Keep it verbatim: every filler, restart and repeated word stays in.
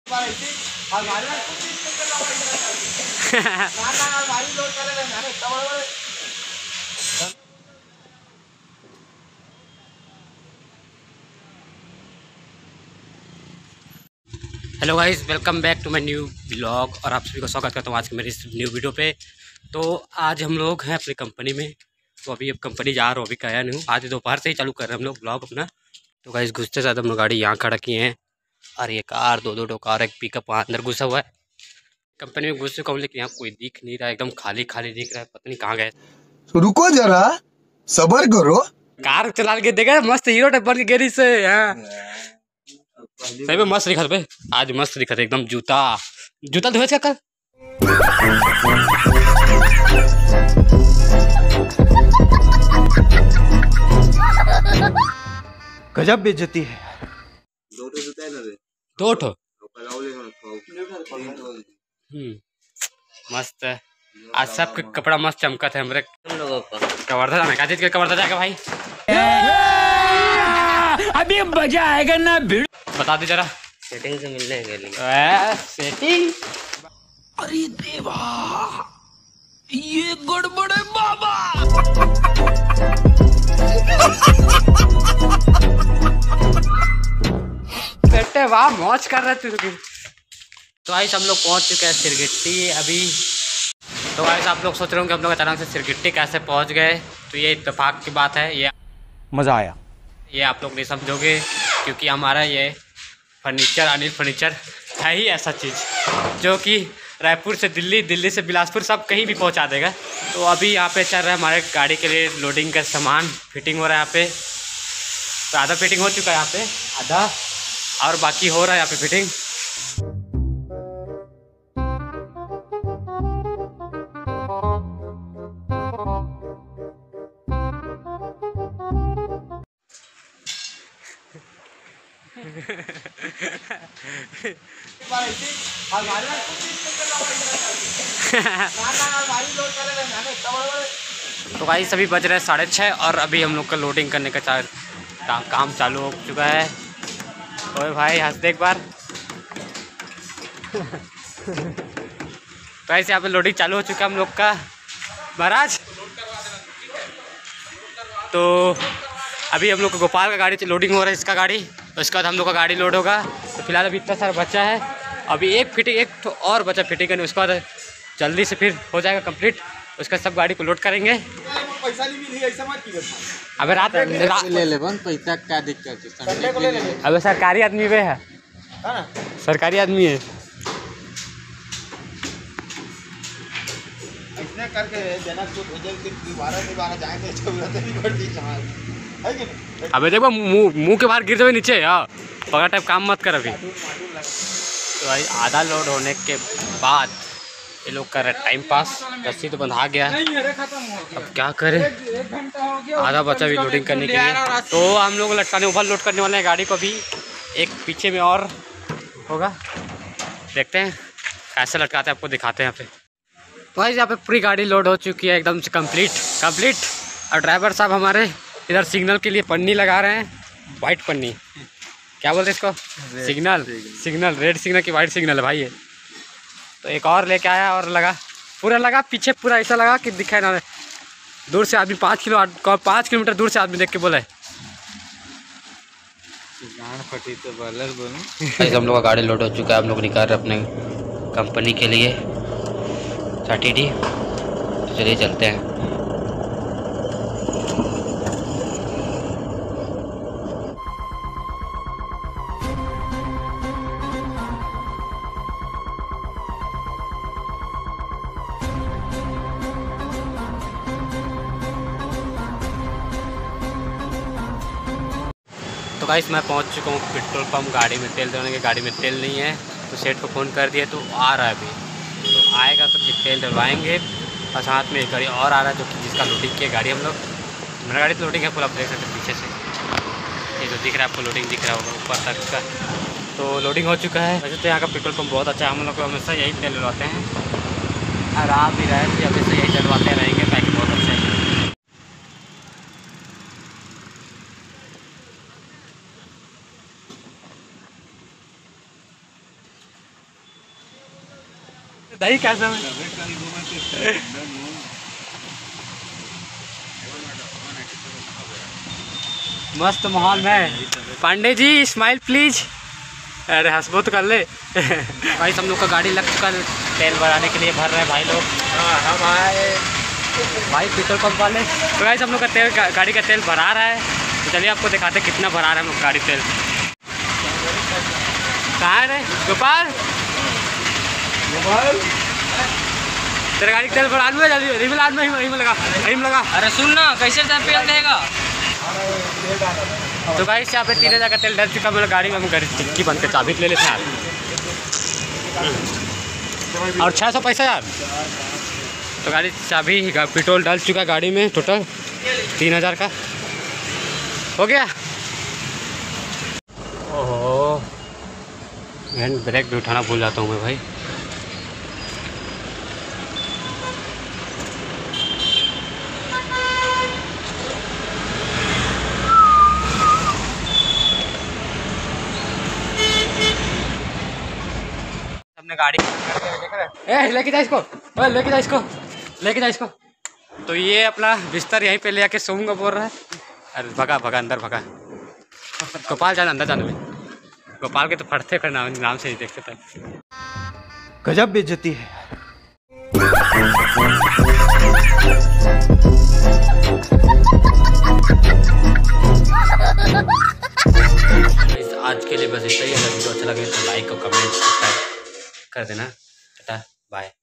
Hello guys, welcome back to my new blog. और आप सभी को स्वागत करता हूँ आज की मेरी इस न्यू वीडियो पे। तो आज हम लोग हैं अपनी कंपनी में। तो अभी अब कंपनी जा रहा हूँ, अभी गया नहीं हूँ। आज दोपहर से ही चालू कर रहे हैं हम लोग ब्लॉग अपना। तो गाइस घुसते साथ हम लोग गाड़ी यहाँ खड़ा किए हैं और ये कार दो दो दो कार एक पिकअप वहाँ अंदर घुसा हुआ है। कंपनी में घुस चुका हूँ लेकिन यहाँ कोई दिख नहीं रहा है, एकदम खाली खाली दिख रहा है, पता नहीं कहाँ गए। तो रुको जरा सबर करो। कार चला के देगा मस्त हीरो टाइप बन के गैरेज से। हाँ सही में मस्त दिखा भाई, आज मस्त दिखा था एकदम। जूता जूता धोए कर गजब बेइज्जती है। दो ठो हम्म मस्त है। आज सबके कपड़ा मस्त चमका थे हमरे कवर्धा जाना। क्या चीज के कवर्धा जाएगा भाई? अभी मजा आएगा ना। भीड़ बता दे जरा। सेटिंग से मिलने के लिए सेटिंग। अरे देवा ये गड़बड़ है बाबा। बेटे वाह मौज कर रहे थे। तो गाइस हम लोग पहुंच चुके हैं सिरगिट्टी अभी। तो गाइस आप लोग सोच रहे होंगे हम लोग अचानक से सिरगिट्टी कैसे पहुंच गए। तो ये इत्तेफाक की बात है, ये मजा आया। ये आप लोग नहीं समझोगे क्योंकि हमारा ये फर्नीचर अनिल फर्नीचर है ही ऐसा चीज़ जो कि रायपुर से दिल्ली, दिल्ली से बिलासपुर सब कहीं भी पहुंचा देगा। तो अभी यहाँ पे चल रहा है हमारे गाड़ी के लिए लोडिंग का सामान फिटिंग हो रहा है यहाँ पे। तो आधा फिटिंग हो चुका है यहाँ पे, आधा और बाकी हो रहा है यहाँ पे फिटिंग। तो भाई सभी बज रहे हैं साढ़े छः और अभी हम लोग का लोडिंग करने का चा, काम चालू हो चुका है। ओए भाई हंस दे एक बार। तो ऐसे यहाँ पे लोडिंग चालू हो चुका है हम लोग का महाराज। तो अभी हम लोग को गोपाल का गाड़ी लोडिंग हो रहा है, इसका गाड़ी। उसके बाद हम लोग का गाड़ी लोड होगा। तो फिलहाल अभी इतना सारा बच्चा है, अभी एक फिटिंग एक तो और बचा फिटिंग करने। उसके बाद जल्दी से फिर हो जाएगा कंप्लीट। उसका सब गाड़ी को लोड करेंगे। पैसा नहीं मिली ऐसा मत कीजिए। अबे रात ले ले बन पैसा क्या दिक्कत है? संडे को ले ले। अबे सरकारी आदमी वे है, सरकारी आदमी है। ऐसा करके जनकपुर दोबारा दोबारा जाएंगे जरूरत नहीं पड़ती है कि नहीं? अबे देखो मुंह मुंह के बाहर गिर जाए नीचे। यार पकड़ टाइप काम मत कर अभी। तो भाई आधा लोड होने के बाद ये लोग कर रहे टाइम पास। रस्सी तो बंधा गया, अब क्या करें। आधा बचा भी लोडिंग करने के लिए। तो हम लोग लटकाने ओवर लोड करने वाले हैं गाड़ी को। भी एक पीछे में और होगा, देखते हैं कैसे लटकाते हैं, आपको दिखाते हैं यहाँ पे। तो भाई यहाँ पे पूरी गाड़ी लोड हो चुकी है एकदम से कंप्लीट कंप्लीट। और ड्राइवर साहब हमारे इधर सिग्नल के लिए पन्नी लगा रहे हैं, वाइट पन्नी। क्या बोलते हैं इसको? सिग्नल सिग्नल रेड सिग्नल की वाइट सिग्नल है भाई ये। तो एक और लेके आया और लगा, पूरा लगा पीछे, पूरा ऐसा लगा कि दिखाई ना। दूर से आदमी पाँच किलो पाँच किलोमीटर दूर से आदमी देख के बोला है फटी तो बलर बोलूं। हम लोग का गाड़ी लोड हो चुका है। हम लोग निकाल रहे अपने कंपनी के लिए थर्टी डी। तो चलिए चलते हैं। तो गाइस मैं पहुंच चुका हूँ पेट्रोल पंप। गाड़ी में तेल डलवाने के, गाड़ी में तेल नहीं है तो सेठ को फ़ोन कर दिया, तो आ रहा है अभी। तो आएगा तो फिर तेल डलवाएंगे। और साथ में एक गाड़ी और आ रहा है जो कि जिसका लोडिंग की गाड़ी हम लोग। मेरा गाड़ी तो लोडिंग है पूरा, आप देख सकते हैं पीछे से। ये जो दिख रहा है आपको लोडिंग दिख रहा होगा ऊपर तक का। तो लोडिंग हो चुका है। वैसे तो यहाँ का पेट्रोल पंप बहुत अच्छा है। हम लोग को हमेशा यही तेल डलवाते हैं और आप भी रहे थे हमेशा यही डलवाते रहेंगे, ताकि बहुत अच्छा है। दही कैसे में मस्त माहौल में। Pandey ji smile please. अरे हंसबो तो कर ले। भाई हम लोग का गाड़ी लग चुका है, तेल भराने के लिए भर रहे हैं भाई लोग। हम आए भाई पेट्रोल पंप वाले। तो भाई हम लोग का तेल गाड़ी का तेल भरा रहा है, तो चलिए आपको दिखाते हैं कितना भरा रहा है हम लोग गाड़ी तेल। कहाँ है रे गोपाल? मोबाइल तेरा गाड़ी का तेल भरा लूँ जल्दी, रिमिल आज में ही में लगा, यहीं में लगा। अरे सुन ना, कैसे तेल देगा? तो भाई यहाँ पे तीन हज़ार का तेल डल चुका मेरा गाड़ी में। हम गाड़ी चिक्की बंद कर चाबी ले लेते हैं यार। और छः सौ पैसा यार। तो गाड़ी चाबी पेट्रोल डाल चुका गाड़ी में, टोटल तीन हज़ार का हो गया। ओहो हैंड ब्रेक भी उठाना भूल जाता हूँ मैं भाई। हमने गाड़ी ए लेके जा इसको, ओए लेके जा इसको, लेके जा इसको। तो ये अपना बिस्तर यहीं पे ले आके सोऊंगा बोल रहा है। अरे भगा भगा अंदर भगा। गोपाल जाना अंदर जाने में। गोपाल के तो फटते खड़े नाम, नाम से ही देखते थे। गजब बेइज्जती है। आज के लिए बस इतना ही। अगर वीडियो अच्छा लगे तो लाइक और कमेंट सब्सक्राइब कर देना। Tata bye.